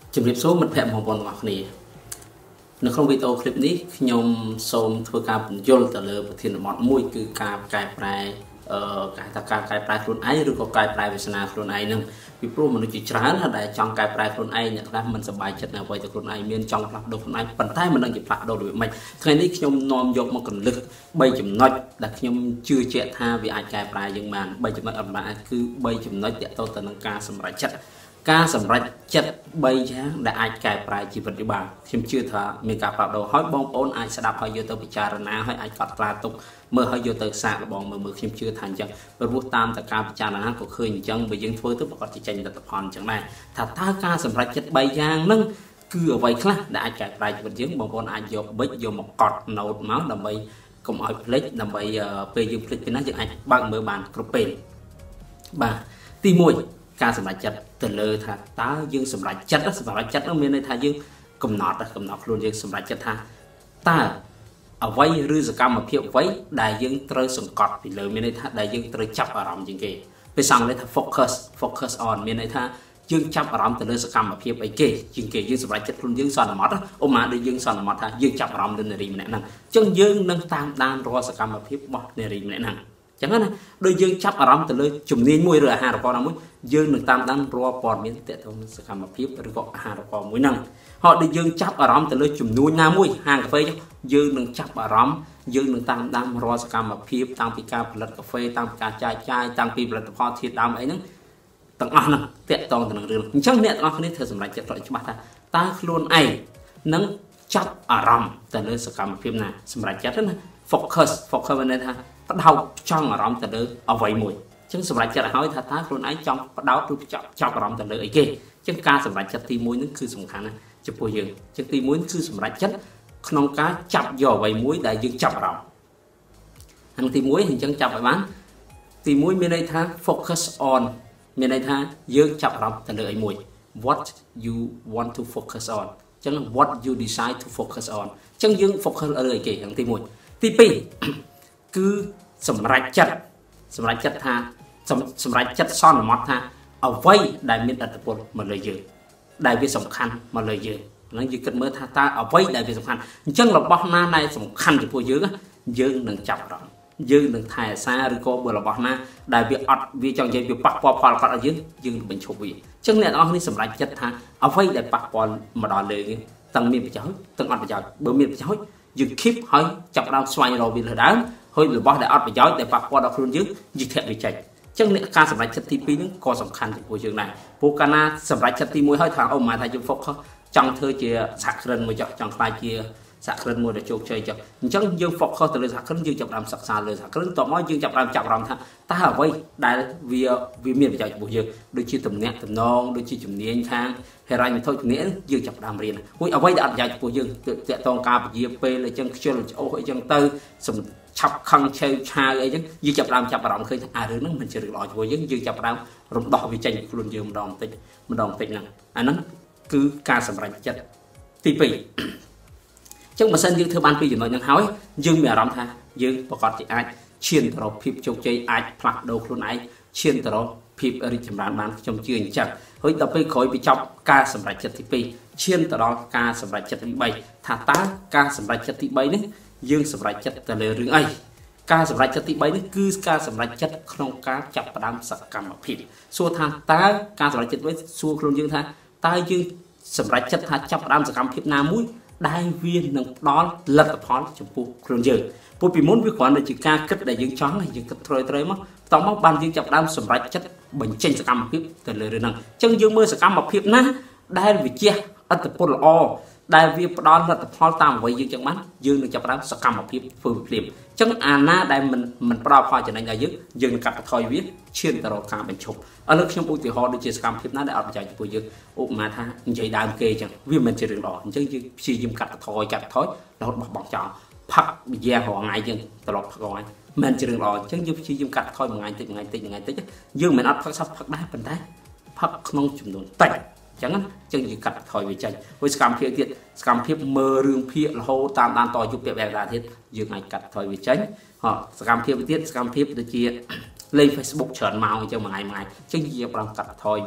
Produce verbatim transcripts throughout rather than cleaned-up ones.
ជំរាបសួរមិត្តភ័ក្តិបងប្អូនទាំងអស់គ្នានៅក្នុងវីដេអូឃ្លីបនេះខ្ញុំសូមធ្វើការបញ្យល់ទៅលើប្រធានបទមួយគឺការកែប្រែអឺការថាការកែប្រែខ្លួនឯងឬក៏កែប្រែវាសនាខ្លួនឯងនឹងពីព្រោះមនុស្សជាច្រើនដែលចង់កែប្រែខ្លួនឯងអ្នកខ្លះមិនសប្បាយចិត្តនៅអ្វីទៅខ្លួនឯងមានចង់ផ្លាស់ប្ដូរខ្លួនឯងប៉ុន្តែមិនដឹងជាផ្លាស់ប្ដូររបៀបម៉េចថ្ងៃនេះខ្ញុំនាំយកមកកន្លឹះបីចំណុចដែលខ្ញុំជឿជាក់ថាវាអាចកែប្រែយើងបានបីចំណុចអត់បានគឺបីចំណុចទាក់ទងទៅនឹងការសម្រេចចិត្តការសម្រេចចិត្តបីយ៉ាងដែលអាចកែប្រែជីវិតយើងបានខ្ញុំជឿថាមានការផ្លាស់ប្ដូរហើយបងប្អូនអាចស្ដាប់ហើយយកទៅពិចារណាហើយអាចកត់ត្រាទុកមើលហើយយកទៅសាកល្បងមើលមើលខ្ញុំជឿថាអញ្ចឹងព្រោះតាមតែការពិចារណាក៏ឃើញអញ្ចឹងបើយើងធ្វើទៅប្រកបជាចេញលទ្ធផលអញ្ចឹងដែរថាតើការសម្រេចចិត្តបីយ៉ាងហ្នឹងគឺអ្វីខ្លះដែលអាចកែប្រែជីវិតយើងបងប្អូនអាចយកប៊ិចយកមកកត់ note មកដើម្បីកុំឲ្យភ្លេចដើម្បីពេលយើងភ្លេចពីណាយើងអាចបើកមើលបានគ្រប់ពេលបាទទីមួយការសម្រេចចិត្តទៅលើថាតើយើងសម្រេចចិត្តសម្រេចចិត្តនោះមានន័យថាយើងកំណត់កំណត់ខ្លួនយើងសម្រេចចិត្តថាតើអ្វីឬសកម្មភាពអ្វីដែលយើងត្រូវសង្កត់ពីលើមានន័យថាដែលយើងត្រូវចាប់អារម្មណ៍ជាងគេពេលសង្កត់ថា focus focus on មានន័យថាយើងចាប់អារម្មណ៍ទៅលើសកម្មភាពអីគេជាងគេយើងសម្រេចចិត្តខ្លួនយើងសន្មត់ឧមាដូចយើងសន្មត់ថាយើងចាប់អារម្មណ៍លើនារីម្នាក់ហ្នឹងអញ្ចឹងយើងនឹងតាមដានរាល់សកម្មភាពរបស់នារីម្នាក់ហ្នឹងចឹងណាដូចយើងចាប់អារម្មណ៍ទៅលើជំនាញមួយឬអាហារផលណាមួយយើងនឹងតាមដានរាល់ព័ត៌មានទាក់ទងនឹងសកម្មភាពឬក៏អាហារផលមួយហ្នឹងហើយដូចយើងចាប់អារម្មណ៍ទៅលើជំនួញណាមួយហាងកាហ្វេយើងនឹងចាប់អារម្មណ៍យើងនឹងតាមដានរាល់សកម្មភាពតាំងពីការផលិតកាហ្វេតាំងពីការចាយចាយតាំងពីផលិតផលធាតុដើមអីហ្នឹងទាំងអស់ហ្នឹងទាក់ទងទៅនឹងរឿងអញ្ចឹងអ្នកទាំងអស់គ្នាត្រូវសម្រេចចិត្តឲ្យច្បាស់ថាតើខ្លួនឯងនឹងចាប់អារម្មណ៍ទៅលើសកម្មភាពណាសម្រេចចិត្តណា focus focus មានន័យថាបដោតចង់អារម្មណ៍ទៅលើអ្វីមួយអញ្ចឹងសម្រេចចិត្តឲ្យថាតើខ្លួនឯងចង់បដោតឬចាប់ចាប់អារម្មណ៍ទៅលើអីគេអញ្ចឹងការសម្រេចចិត្តទីមួយហ្នឹងគឺសំខាន់ណាស់ចំពោះយើងអញ្ចឹងទីមួយគឺសម្រេចចិត្តក្នុងការចាប់យកអ្វីមួយដែលយើងចាប់អារម្មណ៍ហើយទីមួយអញ្ចឹងចាប់ឲ្យបានទីមួយមានន័យថា focus on មានន័យថាយើងចាប់អារម្មណ៍ទៅលើអីមួយ what you want to focus on អញ្ចឹង what you decide to focus on អញ្ចឹងយើង focus លើអីគេហ្នឹងទីមួយទីពីរគឺសម្រេចចិត្តសម្រេចចិត្តថាសម្រេចចិត្តសន្មត់ថាអ្វីដែលមានឥទ្ធិពលមកលើយើងដែលវាសំខាន់មកលើយើងហ្នឹងយើងគិតមើលថាតើអ្វីដែលវាសំខាន់អញ្ចឹងរបស់ណាដែលសំខាន់ចំពោះយើងយើងនឹងចាប់អារម្មណ៍យើងនឹងថែអាសាឬក៏បើរបស់ណាដែលវាអត់វាចង់និយាយវាប៉ះពាល់ផលគាត់ឲ្យយើងយើងនឹងបញ្ឈប់វាអញ្ចឹងអ្នកនរនេះសម្រេចចិត្តថាអ្វីដែលប៉ះពាល់មកដល់លើយើងទាំងមានប្រយោជន៍ទាំងអត់ប្រយោជន៍បើមានប្រយោជន៍យើង keep ហើយចាប់ដើមស្វែងរកវាលើដើមហើយរបស់ដែលអត់ប្រយោជន៍ដែលប៉ះពាល់ដល់ខ្លួនយើងយើងធាក់វាចេញអញ្ចឹងការសម្រេចចិត្តទីពីរហ្នឹងក៏សំខាន់ចំពោះយើងដែរព្រោះកាលណាសម្រេចចិត្តទីមួយហើយថាអូម៉ែថាយើង focus ចង់ធ្វើជាសហគ្រិនមួយចុះចង់ខ្លាចជាសហគ្រិនមួយដែលជោគជ័យចុះអញ្ចឹងយើង focus ទៅលើសហគ្រិនយើងចាប់ដើមសិក្សាលើសហគ្រិនតោះមកយើងចាប់ដើមចាប់អារម្មណ៍ថាតើអ្វីដែលវាវាមានប្រយោជន៍ចំពោះយើងដូចជាទំនាក់ទំនងដូចជាជំនាញខាងហិរញ្ញវត្ថុជំនាញយើងចាប់ដើមរៀនហើយអ្វីដែលអត់ប្រយោជន៍ចំពោះយើងតាក់ទងការពជាពេលអីចឹងខ្ជិលច្អូសអីចឹងទៅឆាប់ខឹងឆេវឆាវអីចឹងយើងចាប់ដើមចាប់អារម្មណ៍ឃើញថាអារឿងហ្នឹងមិនជារឿងល្អជាមួយយើងយើងចាប់ដើមរំដោះវាចេញពីខ្លួនយើងម្ដងបន្តិចម្ដងបន្តិចហ្នឹងអាហ្នឹងគឺការសម្រេចចិត្តទីពីរចឹងបើសិនយើងធ្វើបានពីចំណុចហ្នឹងហើយយើងមានអារម្មណ៍ថាយើងប្រកាសជាអាចឈានទៅរកភាពជោគជ័យអាចផ្លាស់ប្ដូរខ្លួនឯងឈានទៅរកភាពរីកចម្រើនបានខ្ញុំជឿអញ្ចឹងហើយដល់ពេលក្រោយពីចប់ការសម្រេចចិត្តទីពីរឈានទៅដល់ការសម្រេចចិត្តទីបីថាតើការសម្រេចចិត្តទីបីនេះយើងសម្រេចចិត្តទៅលើរឿងអីការសម្រេចចិត្តទីបីនេះគឺការសម្រេចចិត្តក្នុងការចាប់ផ្ដើមសកម្មភាពសួរថាតើការសម្រេចចិត្តវិញសួរខ្លួនយើងថាតើយើងសម្រេចចិត្តថាចាប់ផ្ដើមសកម្មភាពណាមួយដែលវានឹងផ្ដល់លទ្ធផលចំពោះខ្លួនយើងព្រោះពីមុនវាគ្រាន់តែជាការគិតដែលយើងចង់យើងគិតត្រូវត្រូវមកតោះមកបានយើងចាប់ផ្ដើមសម្រេចចិត្តបញ្ចេញសកម្មភាពទៅលើរឿងហ្នឹងអញ្ចឹងយើងមើលសកម្មភាពណាដែលវាជះឥទ្ធិពលល្អដែលវាផ្ដល់លទ្ធផលតាមអ្វីយើងចង់បានយើងនឹងចាប់ផ្ដើមសកម្មភាពធ្វើភ្លាមអញ្ចឹងអាណាដែលមិនមិនផ្ដល់ផលចំណេញដល់យើងយើងនឹងកាត់បន្ថយវាឈានទៅរកការបញ្ឈប់ឥឡូវខ្ញុំឧទាហរណ៍ដូចជាសកម្មភាពណាដែលអត់ប្រយោជន៍ចំពោះយើងឧបមាថានិយាយដើមគេអញ្ចឹងវាមិនជារឿងល្អអញ្ចឹងយើងព្យាយាមកាត់បន្ថយកាត់បន្ថយរហូតបោះបង់ចោលផឹកវិយារងថ្ងៃយើងត្រឡប់ផឹកថ្ងៃមិនជារឿងល្អអញ្ចឹងយើងព្យាយាមកាត់បន្ថយមួយថ្ងៃតិចមួយថ្ងៃតិចមួយថ្ងៃតិចយើងមិនអត់ផឹកសោះផឹកដែរប៉ុន្តែផឹកក្នុងចំនួនតិចអញ្ចឹងអញ្ចឹងយើងកាត់បន្ថយវាចេញហើយសកម្មភាពទៀតសកម្មភាពមើលរឿងភាគរហូតតាមដានតយុគពាក់បែបតាទៀតយើងអាចកាត់បន្ថយវាចេញហើយសកម្មភាពទៀតសកម្មភាពដូចជាលេង Facebook ច្រើនម៉ោងអញ្ចឹងមួយថ្ងៃមួយថ្ងៃអញ្ចឹងយើងបានកាត់បន្ថយវា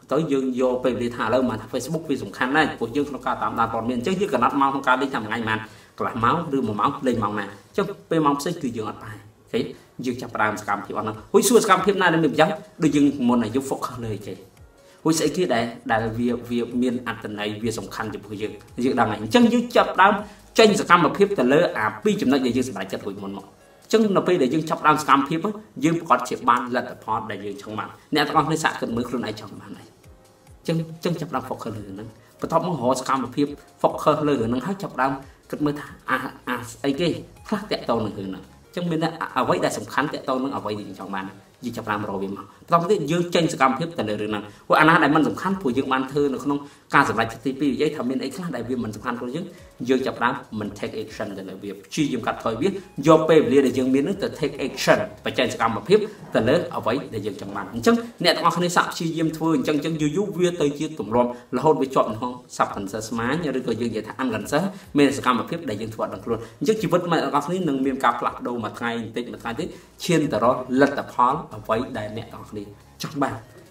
tới dương vô về đi thả lâu mà Facebook vì dùng khăn này của dương nó cao tạm đàn còn miền chứ như cả nát máu không cao đi thằng ngày mà là máu đưa một máu lên màu này chứ về máu sẽ cứ dương ở bài thế dương chập đàn scam thì bọn nó hối xua scam phim này mình giống đôi dương một này giúp phục lời chị hối sẽ kia đây đại việc việc miền ăn tận này việc dùng khăn cho bây giờ dương đằng này chân dương chập đàn tranh scam mà phim từ lỡ à pi chấm nói về dương sẽ bài chất của một một chân nó bây để dương chập đàn scam phim á dương còn chịu ban lật tập phật để dương trong mạng nè con thấy sạc cần mớiខ្លួនnày trong mạng này chân chân chập đàn phục lời nữa và thọ mong họ scam mà phim phục lời nữa hết chập đàn cất mới thả à à ấy cái khác tẹt tàu nữa nữa chẳng biết là ở vậy đại sủng khán tẹt tàu nữa ở vậy thì trong bàn gì chập làm rồi mà trong cái dương tranh sự cam phép tại đời này của anh đại mình sủng khán của dương ban thư nó không ca sủng lại ti pi giấy thầm bên ấy khác đại viên mình sủng khán của dương dương chập làm mình take action tại đời việc truy dương cắt thôi biết do pe để để dương biến nó take action và tranh sự cam mà phép tại đời ở vậy để dương trong bàn chẳng nè con không nên sạp truy dương thôi chẳng chẳng dương giúp viên tới chia tụm lom là hôn với chọn không sạp thành sa smá như rồi dương vậy ăn gần sát mình sự cam mà phép để dương thuận được luôn chứ chỉ vật mà con không nên miền cà phạc đâu mà ngay tết mà ngay tết chiên từ đó lật tập phán ở vậy đại mẹ con đi chắc bạn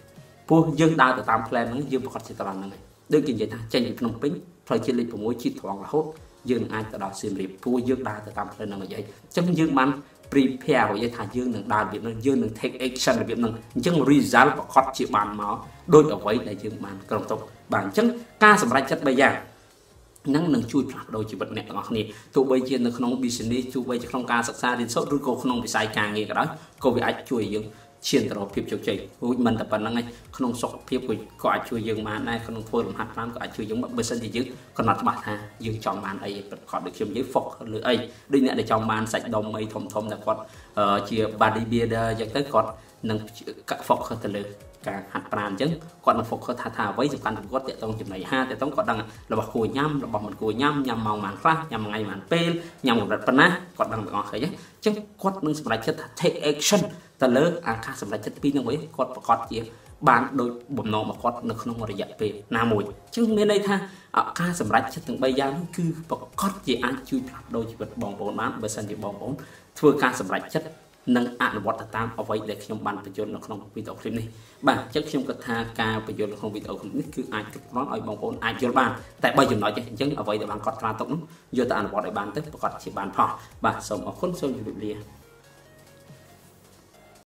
phu dương đào từ tam plan nó dương bọt chỉ toàn này đôi khi vậy ta tranh nhịp nông pính thời chiến lịch của mỗi chi thoảng là hốt dương ai từ đó xem liệp phu dương đào từ tam plan là vậy trong dương man prepare của vậy thà dương đừng đào việc nó dương đừng take action là việc nó chẳng result bọt chỉ bàn máu đôi ở vậy đại dương man cầm tục bản chất ca sầm lại chất bây giờ năng năng chui phạt đôi chỉ vật nè ngọc này tụ bây giờ nó không business chui bây giờ không ca sắc xa đến sốt rồi cô không bị sai càng nghe cái đó cô bị ai chui dương chiên từ đó phim chụp chạy mình tập bản năng ấy không sọc phim của có ai chui dương mà này không thôi làm hạt lắm có ai chui dương bận bê sân thì chứ còn mặt bạc ha dương chọn màn ấy còn được kiếm giấy phọc lưỡi ấy đây nè để trong màn sạch đồng mây thòng thòng là còn chia body builder dẫn tới còn năng các phọc hơn từ lưỡi cả hạt bàn chứ còn là phục thả thả với sự quan trọng có thể tông chụp này ha thì tông còn đang là bọc cùi nhâm là bọc mình cùi nhâm nhằm màu màn khác nhằm ngày màn pen nhằm một đợt phân á còn đang ngọt khởi chứ quát nâng sầm lại chất take action ta lỡ à khá sầm lại chất pin năng ấy còn còn chỉ bán đôi bụng nọ mà còn nó không có để dạy về nam mùi chứ nên đây tha khá sầm lại chất từng bây giờ nó cứ còn chỉ ăn chui đôi chỉ vật bong bóng bán bởi sân chỉ bong bóng thưa khá sầm lại chất nâng ảnh vật tam ở vậy để trong bànประโยชน์នៅក្នុងវីដេអូឃ្លីបនេះបាទអញ្ចឹងខ្ញុំគិតថាការប្រយោជន៍ក្នុងវីដេអូឃ្លីបនេះគឺអាចគ្រប់គ្រាន់ឲ្យបងប្អូនអាចយល់បានតែបើចំណុចចេះអញ្ចឹងអ្វីដែលបានគាត់ខ្លាទុកនោះយកទៅអនុវត្តឲ្យបានទៅប្រកបជាបានផលបាទសូមអរគុណសូមជម្រាបលា